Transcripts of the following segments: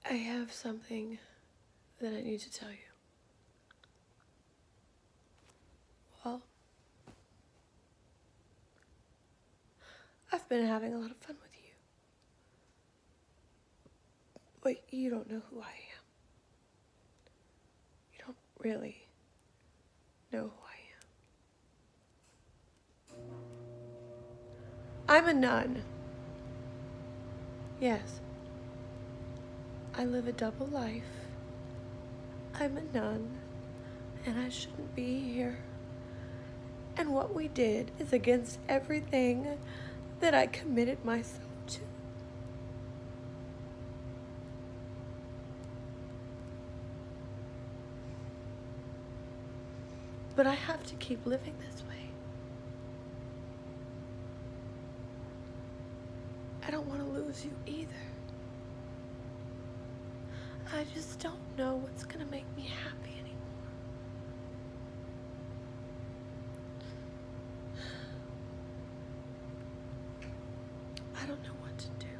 I have something that I need to tell you. Well, I've been having a lot of fun with you. But you don't know who I am. You don't really know who I am. I'm a nun. Yes. I live a double life. I'm a nun, and I shouldn't be here. And what we did is against everything that I committed myself to. But I have to keep living this way. I don't want to lose you either. I just don't know what's gonna make me happy anymore. I don't know what to do.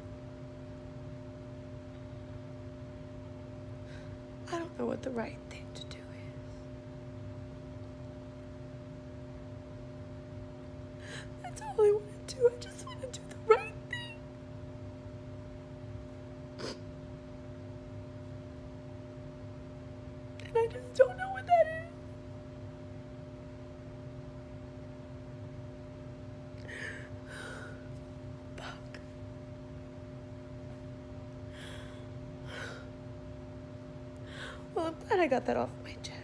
I don't know what the right thing to do is. That's all I want to do. I just want to do the right thing. And I just don't know what that is. Fuck. Well, I'm glad I got that off my chest.